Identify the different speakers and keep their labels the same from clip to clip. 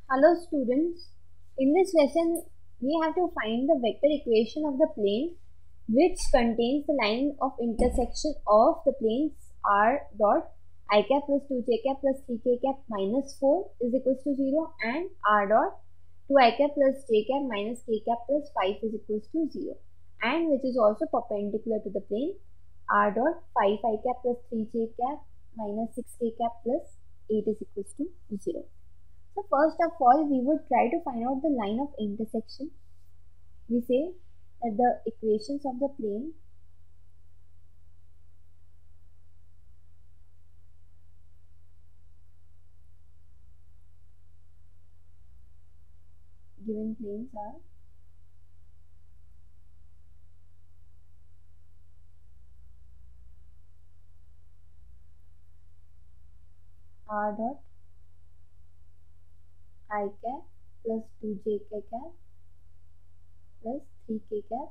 Speaker 1: Hello students, in this lesson we have to find the vector equation of the plane which contains the line of intersection of the planes r dot I cap plus 2j cap plus 3k cap minus 4 is equals to 0 and r dot 2I cap plus j cap minus k cap plus 5 is equals to 0 and which is also perpendicular to the plane r dot 5I cap plus 3j cap minus 6k cap plus 8 is equals to 0. So first of all, we would try to find out the line of intersection. We say that the equations of the plane given planes are r dot I cap plus 2j cap plus 3k cap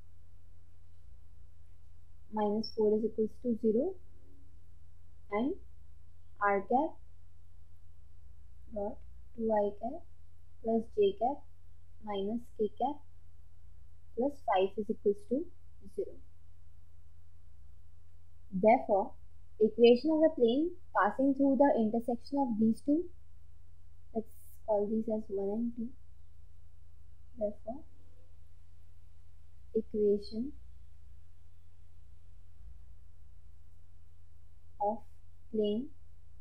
Speaker 1: minus 4 is equals to 0 and r cap dot 2I cap plus j cap minus k cap plus 5 is equals to 0. Therefore, equation of the plane passing through the intersection of these two, let's call these as 1 and 2. Therefore, equation of plane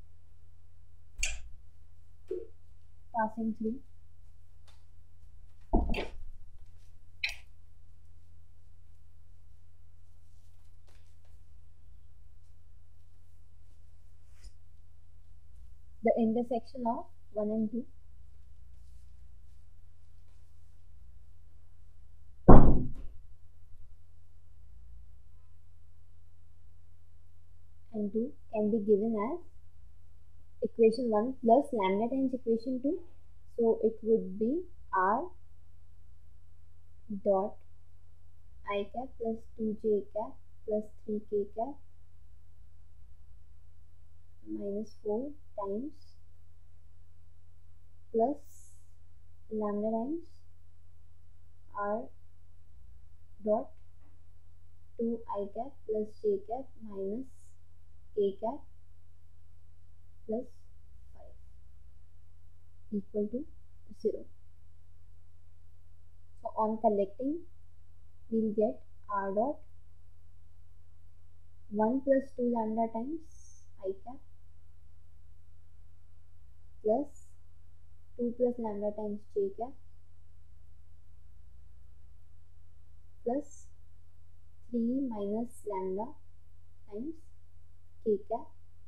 Speaker 1: passing through the intersection of 1 and 2 and 2 can be given as equation 1 plus lambda times equation 2. So it would be r dot I cap plus 2j cap plus 3k cap minus 4 times plus lambda times r dot 2I cap plus j cap minus k cap plus 5 equal to 0. So on collecting, we'll get r dot 1 plus 2 lambda times I cap plus 2 plus lambda times j cap plus 3 minus lambda times k cap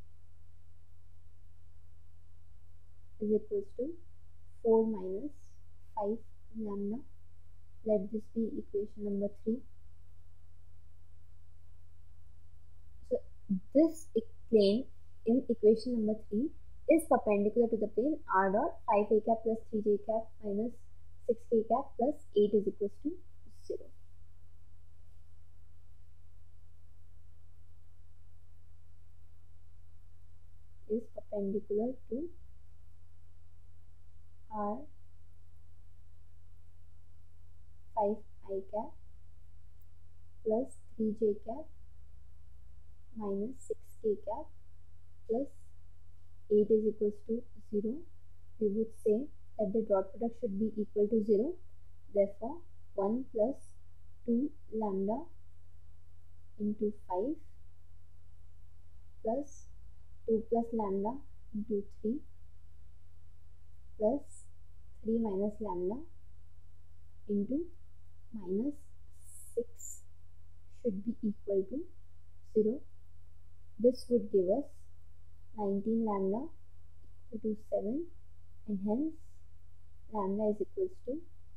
Speaker 1: is equals to 4 minus 5 lambda. Let this be equation number 3. So this plane in equation number 3 is perpendicular to the plane r dot 5a cap plus 3j cap minus 6k cap plus 8 is equals to 0. Is perpendicular to r 5I cap plus 3j cap minus 6k cap plus 8 is equals to 0. We would say that the dot product should be equal to 0. Therefore, 1 plus 2 lambda into 5 plus 2 plus lambda into 3 plus 3 minus lambda into minus 6 should be equal to 0. This would give us 19 lambda equal to 7 and hence lambda is equals to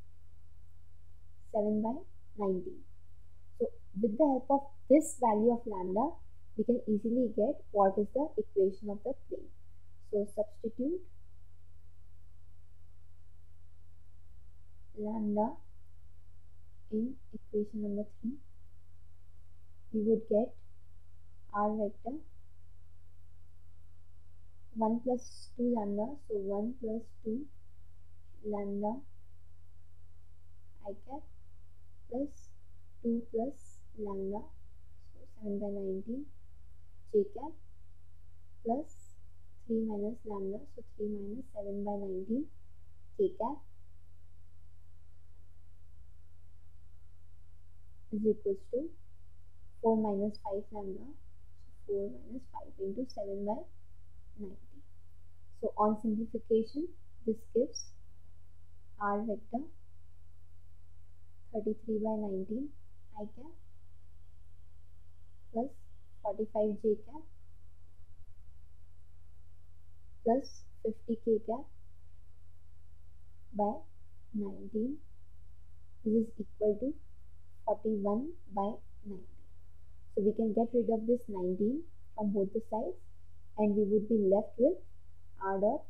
Speaker 1: 7 by 19. So with the help of this value of lambda, we can easily get what is the equation of the plane. So substitute lambda in equation number 3. We would get r vector 1 plus 2 lambda, so 1 plus 2 lambda I cap plus 2 plus lambda, so 7 by 19 j cap plus 3 minus lambda, so 3 minus 7 by 19 j cap is equals to 4 minus 5 lambda, so 4 minus 5 into 7 by 90. So on simplification, this gives r vector 33 by 19 I cap plus 45 j cap plus 50 k cap by 19. This is equal to 41 by 90. So we can get rid of this 19 from both the sides, and we would be left with r dot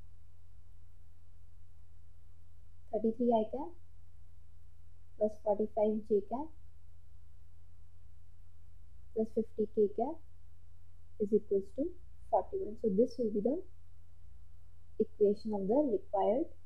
Speaker 1: 33 I cap plus 45 j cap plus 50 k cap is equals to 41. So this will be the equation of the required